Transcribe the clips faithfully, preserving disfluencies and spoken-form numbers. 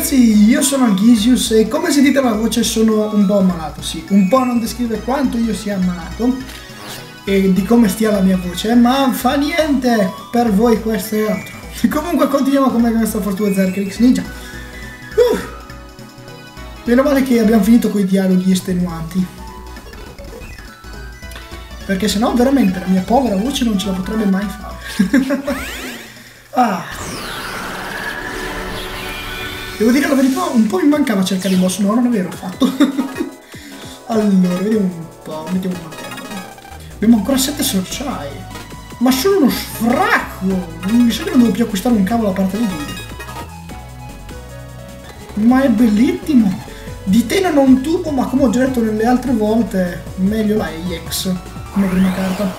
ragazzi, io sono Alghisius e come sentite la voce sono un po' ammalato, sì, un po' non descrive quanto io sia ammalato e di come stia la mia voce, ma fa niente, per voi questo è altro. Comunque continuiamo con questa Fortuna Zerker X Ninja. Uh, meno male che abbiamo finito con i dialoghi estenuanti, perché sennò veramente la mia povera voce non ce la potrebbe mai fare. Ah. Devo dire la verità, un po' mi mancava cercare i boss, no, non è vero, ho fatto. Allora, vediamo un po', mettiamo un po'. Abbiamo ancora sette sorciai, ma sono uno sfracco! Mi sa che non devo più acquistare un cavolo a parte di due. Ma è bellissimo! Di te non ho un tubo, ma come ho già detto nelle altre volte, meglio la E X come prima carta.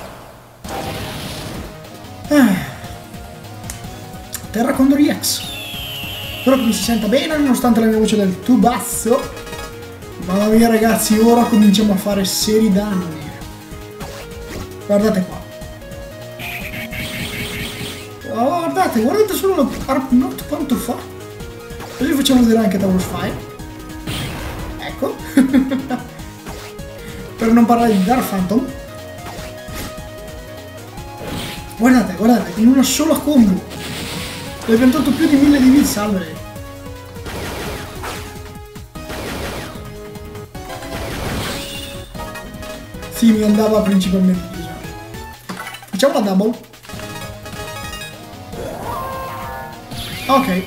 Ah. Terra Condor E X. Spero che mi si senta bene nonostante la mia voce del tubasso. Mamma mia ragazzi, ora cominciamo a fare seri danni. Guardate qua. Oh, guardate, guardate solo lo Arp Not quanto fa. Così facciamo vedere anche Taurus Fire. Ecco. Per non parlare di Dark Phantom. Guardate, guardate, in una sola combo. Le abbiamo tolto più di mille di vita, salve. Sì, mi andava principalmente di usare. Facciamo la double. Ok.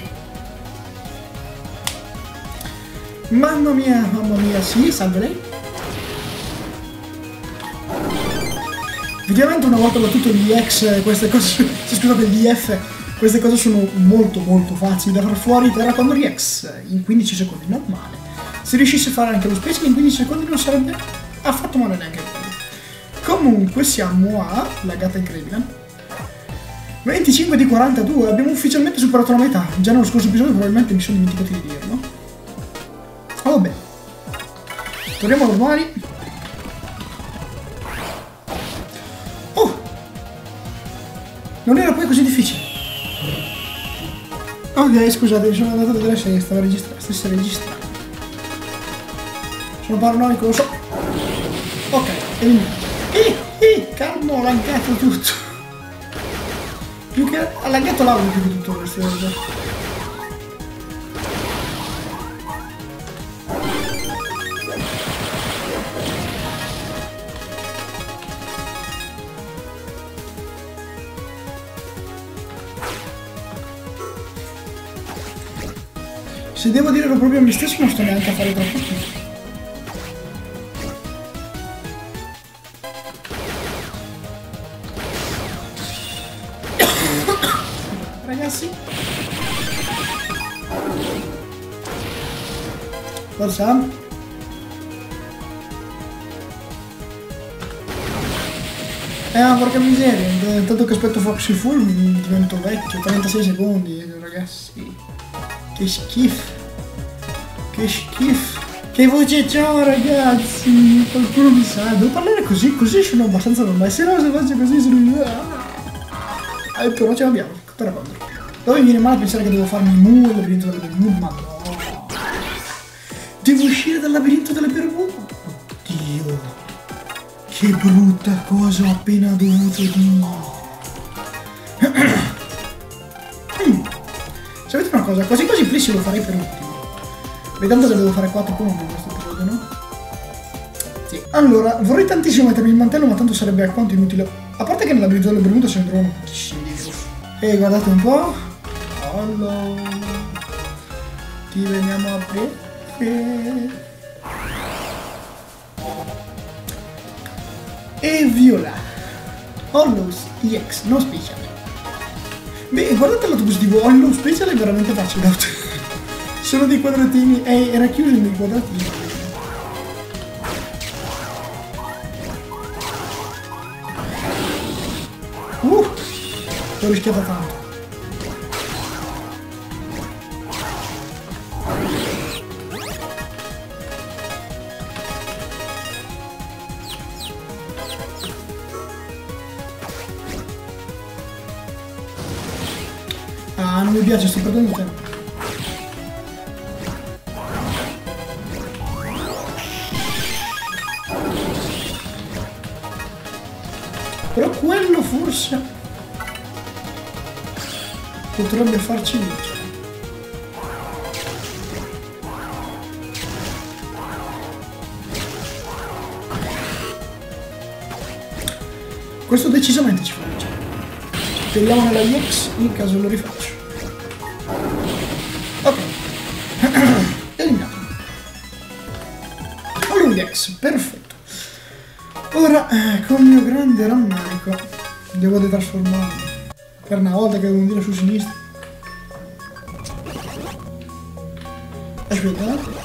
Mamma mia, mamma mia, sì, salve lei. Effettivamente una volta battuto l'I X, queste cose, scusate, l'I F, queste cose sono molto molto facili da far fuori. Terra Condor E X in quindici secondi, non male. Se riuscisse a fare anche lo special in quindici secondi non sarebbe affatto male neanche quello. Comunque siamo a laggata incredibile. venticinque di quarantadue, abbiamo ufficialmente superato la metà. Già nello scorso episodio probabilmente mi sono dimenticato di dirlo. Oh, vabbè. Torniamo normali. Oh! Non era poi così difficile. Ok, scusate, mi sono andato a vedere se stava registrando, stesse registrando. Sono paranoico, lo so. Ok, eliminato. Eh, eh, calmo, ho laggato tutto. Più che... ha laggato l'audio più che tutto il resto. Se devo dire proprio a me stesso non sto neanche a fare troppo schifo. Ragazzi, forza. Eh, ma porca miseria, intanto che aspetto Foxy Full mi divento vecchio. Trentasei secondi, ragazzi. Che schifo. Che schifo. Che voce c'ho, ragazzi. Qualcuno mi sa. Devo parlare così, così sono abbastanza normale. Se no se faccio così sono... Eh, però ce l'abbiamo. Terra Condor. Poi mi viene male pensare che devo farmi mu il labirinto delle Bermude, ma no. Devo uscire dal labirinto delle Bermude. Oddio. Che brutta cosa ho appena dovuto dire. Sapete una cosa? Quasi quasi Plissi lo farei per ultimo. Vedendo che devo fare quattro comandi in questo episodio, no? Sì. Allora, vorrei tantissimo mettermi il mantello, ma tanto sarebbe alquanto inutile. A parte che nel labirinto delle Bermude se ne trovano tantissimi di virus. E guardate un po'. Allora. Ti veniamo a prendere. E viola. Hollows E X, no special. Beh, guardate il lato positivo, Hollow special è veramente facile. Sono dei quadratini, eh, era chiuso in dei quadratini. Uh, l'ho rischiata tanto. Ah, non mi piace, sto perdendo tempo. Però quello forse potrebbe farci vincere. Questo decisamente ci fa vincere. Speriamo nella I X in caso lo rifaccio. Ok. Eliminato. Allora X, perfetto. Ora, eh, con il mio grande rammarico, devo detrasformarmi. Per una volta che devo dire su sinistra. Aspetta.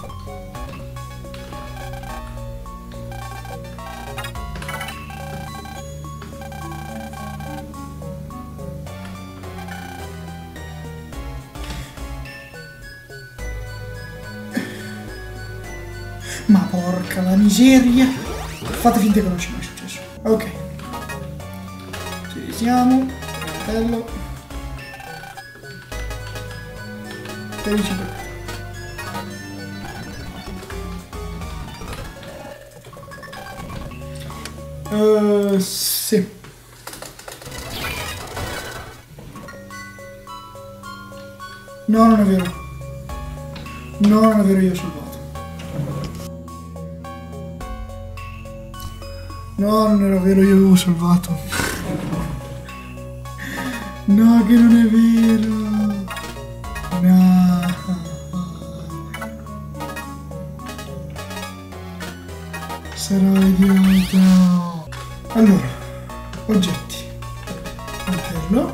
Ma porca la miseria. Fate finta che non c'è mai successo. Ok. Ci siamo. Bello. tredici per Uh, sì. No, non è vero. No, non è vero, io ho salvato. No, non era vero, io avevo salvato. No, che non è vero. No. Sarò idiota. Allora, oggetti. Mantello.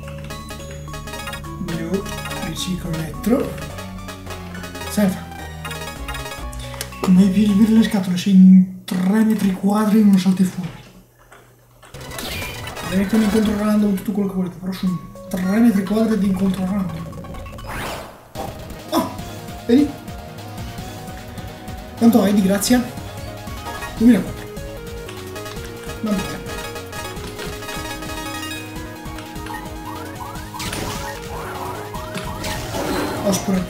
Blu, riciclo elettro. Serve. Come i piedi per le scatole, sei in tre metri quadri e non salti fuori. Vedete che mi incontro random tutto quello che volete, però sono tre metri quadri di incontro random. Oh, vedi? Quanto hai di grazia? duemilaquattro. Va bene. Ho spurato.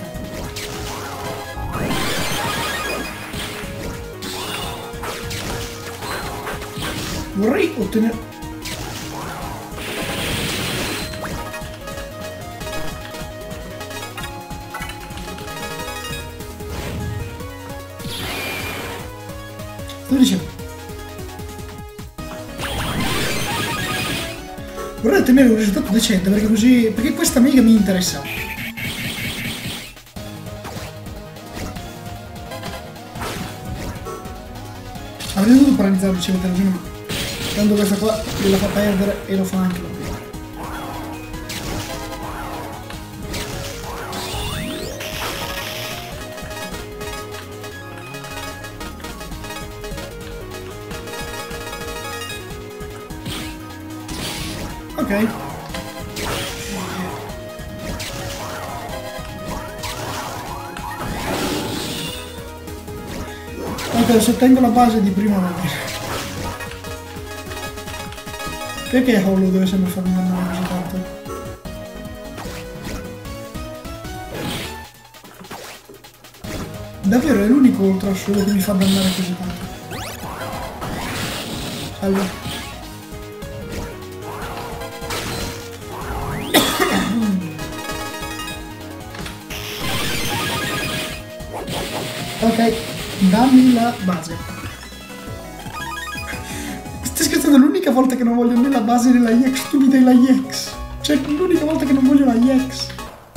Vorrei ottenere... Sto dicendo. Vorrei ottenere un risultato decente perché così... perché questa mega mi interessa. Avrei dovuto paralizzare il ricevete ragione, ma tanto questa qua gliela fa perdere e lo fa anche lui. Ok. Ok, se tengo la base di prima va bene. Perché Hollow deve sempre farmi andare così tanto? Davvero è l'unico ultra solo che mi fa dannare così tanto. Allora. Ok, dammi la base. Stai scherzando, l'unica volta che non voglio né la base né la I X, tu mi dai la I X. Cioè, l'unica volta che non voglio la I X.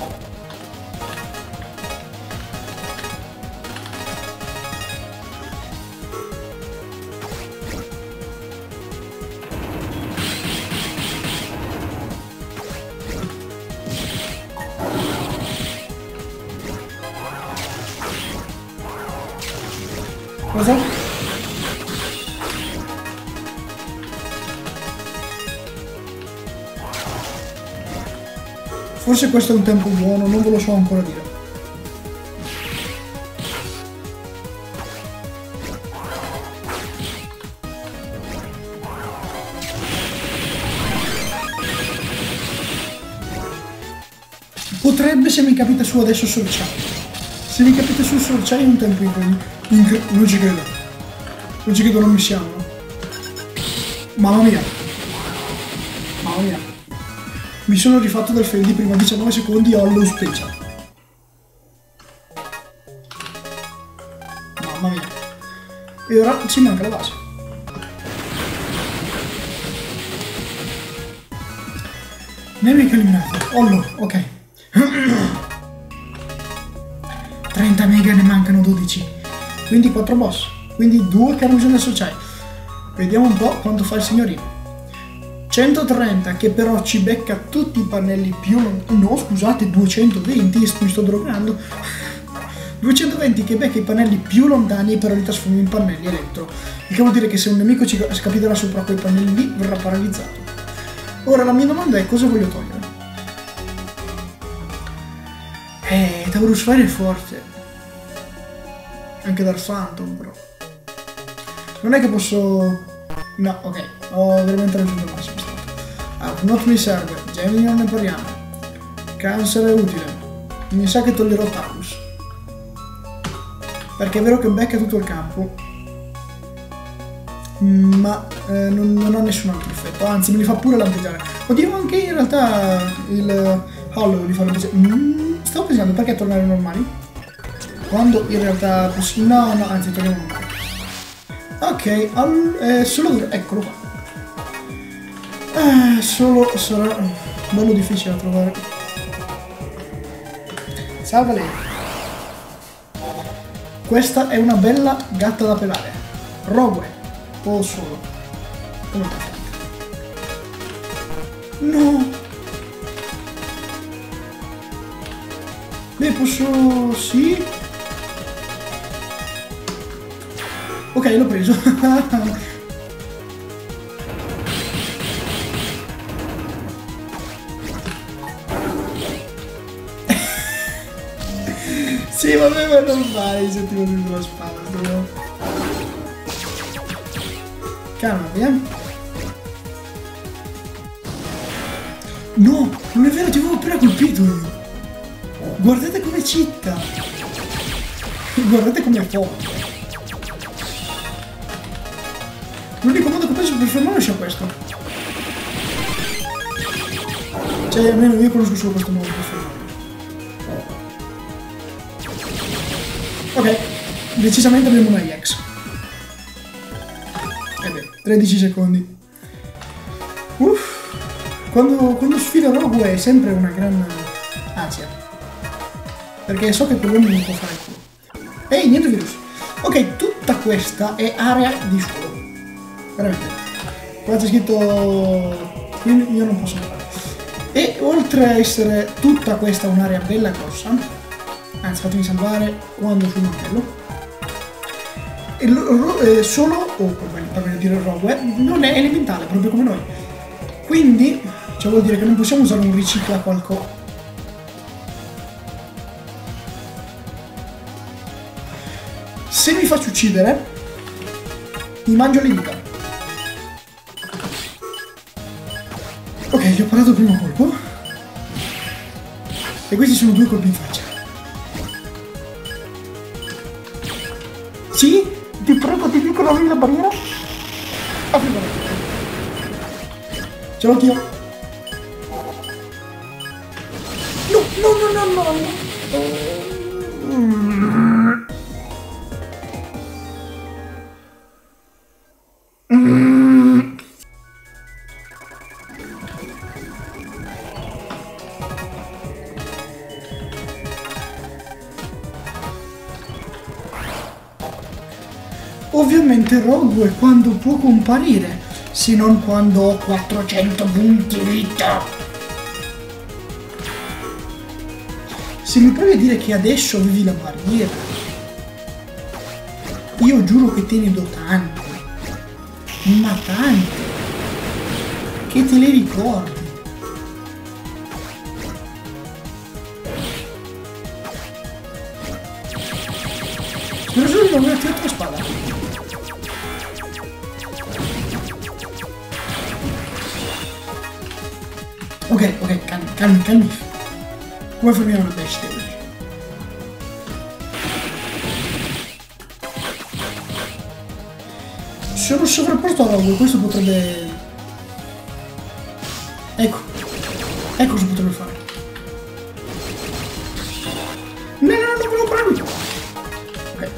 Cosa? Forse questo è un tempo buono, non ve lo so ancora dire. Potrebbe se mi capita su adesso Sorciai. Se mi capita su Sorciai è un tempo incredibile. Incre non ci credo. Non ci credo, non mi siamo. Mamma mia. Mamma mia. Mi sono rifatto del fail di prima diciannove secondi allo special. Mamma mia. E ora ci manca la base. Nemico eliminato. Ollo, ok. trenta mega, ne mancano dodici. Quindi quattro boss. Quindi due che hanno bisogno del sociale. Vediamo un po' quanto fa il signorino. centotrenta che però ci becca tutti i pannelli più lontani. No, scusate, duecentoventi, mi sto drogando. duecentoventi che becca i pannelli più lontani e però li trasforma in pannelli elettro. Il che vuol dire che se un nemico ci capiterà sopra quei pannelli lì verrà paralizzato. Ora la mia domanda è: cosa voglio togliere? Eh, Taurus Fire è forte. Anche dal Phantom però. Non è che posso... No, ok, ho veramente raggiunto il massimo stato. Ah, not mi serve, Gemini non ne parliamo. Cancer è utile. Mi sa che toglierò Taurus. Perché è vero che becca tutto il campo, ma eh, non, non ha nessun altro effetto, anzi me li fa pure lampeggiare. Oddio, anche in realtà il Hollow li fa lampeggiare. Mm, stavo pensando perché tornare normali? Quando in realtà... No, no, anzi torniamo normali. Ok, al, eh, solo... eccolo qua. Eh, solo... sarà bello difficile da trovare. Salva lei. Questa è una bella gatta da pelare. Rogue. O solo. Come preferite. No! Beh, posso... sì? Ok, l'ho preso. Sì, vabbè, ma non fai se ti vuoi sulla spada. Calmati, eh. No, non è vero, ti avevo appena colpito io. Guardate come citta. Guardate come è forte. L'unico modo che penso per fermarlo è questo. Cioè, almeno io conosco solo questo modo per fermarlo. Ok, decisamente abbiamo una E X. E beh, tredici secondi. Uff. Quando, quando sfido Rogue è sempre una gran ansia. Perché so che quello non può fare più. Ehi, niente virus. Ok, tutta questa è area di suolo. Veramente. Qua c'è scritto... Quindi io non posso fare. E oltre a essere tutta questa un'area bella grossa, anzi fatemi salvare quando sul mantello, e solo, o oh, per meglio dire Rogue, non è elementale, proprio come noi. Quindi, ciò vuol dire che non possiamo usare un ricicla qualcosa. Se mi faccio uccidere, mi mangio le dita. Ok, gli ho parato il primo colpo. E questi sono due colpi in faccia. Sì? Ti prego, ti dico la la barriera. Apri la barriera. Ce l'ho anch'io. No, no, no, no, no. Mm. Ovviamente Rogue quando può comparire, se non quando ho quattrocento punti vita. Se mi provi a dire che adesso avevi la barriera, io giuro che te ne do tante, ma tante, che te le ricordi. Spero solo di non aver tirato la spada. Ok, ok, calmi, calmi, calmi. Come fermiamo la bestia? Sono sovrapposto a Rogue, questo potrebbe... Ecco. Ecco cosa potrebbe fare. No, no, no, non volevo fare lui. Ok.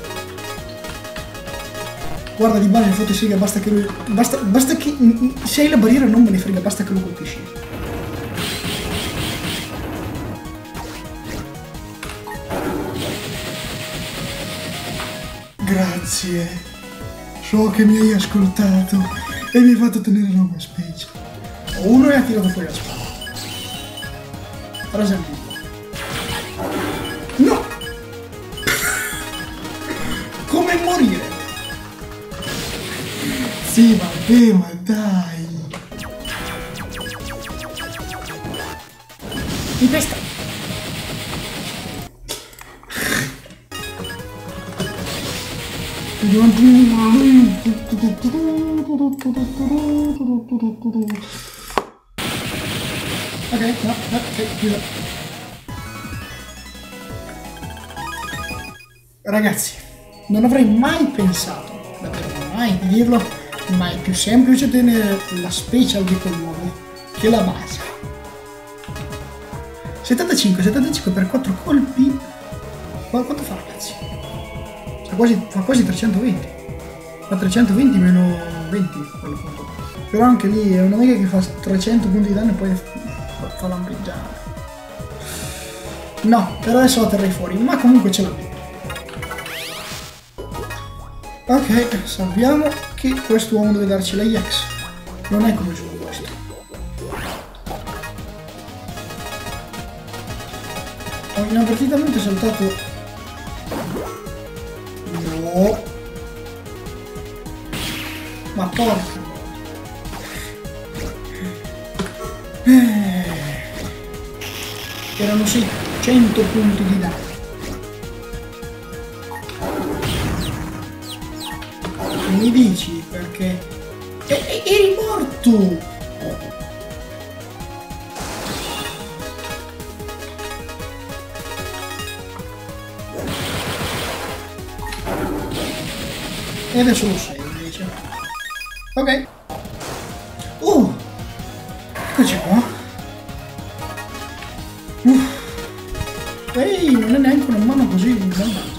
Guarda, di base, infatti sega, basta che lui... Basta, basta che... Se hai la barriera non me ne frega, basta che lo colpisci. Grazie. So che mi hai ascoltato e mi hai fatto tenere roba specie. Uno e ha tirato fuori la spada. Per esempio. No! Come morire? Sì, vabbè, ma dai. In testa. Ok, no, no, ok, chiuso. Ragazzi, non avrei mai pensato, davvero mai di dirlo, ma è più semplice tenere la special di quell'uomo che la base. settantacinque, settantacinque per quattro colpi. Quanto fa, ragazzi? Fa quasi, fa quasi trecentoventi. Fa trecentoventi meno venti. Però anche lì è una mega che fa trecento punti di danno e poi fa, fa lampeggiare. No, per adesso la terrei fuori, ma comunque ce l'abbiamo. Ok, salviamo che quest'uomo deve darci la I X. Non è come gioco questo. Ho inavvertitamente saltato. No. Ma porca. Eh. Erano sì cento punti di danno. Mi dici perché e, e, eri morto. E adesso lo sei invece. Ok. Uh eccoci qua. Uff. Ehi, non è neanche una mano così mannaggia.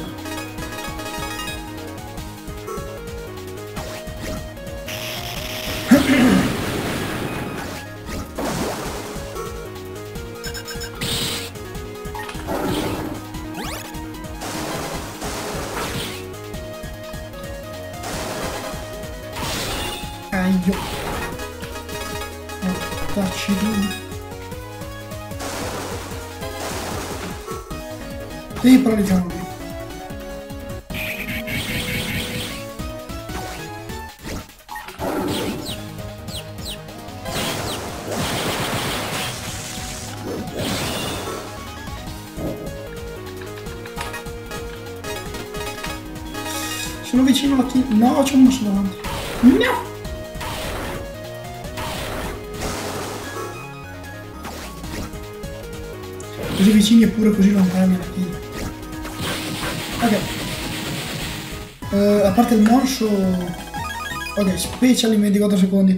Aio. Dacci tu. Devi paralizzarlo lì. Sono vicino alla kill. No, c'è un mosso davanti. No! Così vicini eppure così lontani alla kill. Ok. Uh, a parte il morso. Ok, special in ventiquattro secondi.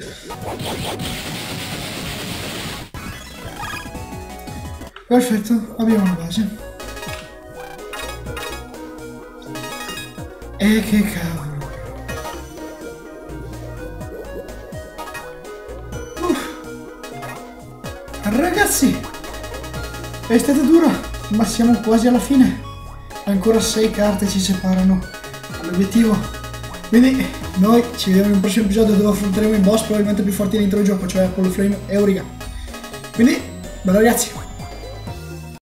Perfetto, abbiamo una base. E che cavolo. Uff. Ragazzi, è stata dura, ma siamo quasi alla fine. Ancora sei carte ci separano dall'obiettivo. Quindi noi ci vediamo in un prossimo episodio dove affronteremo i boss probabilmente più forti dell'intero gioco, cioè Apollo Flame e Auriga. Quindi, bello ragazzi.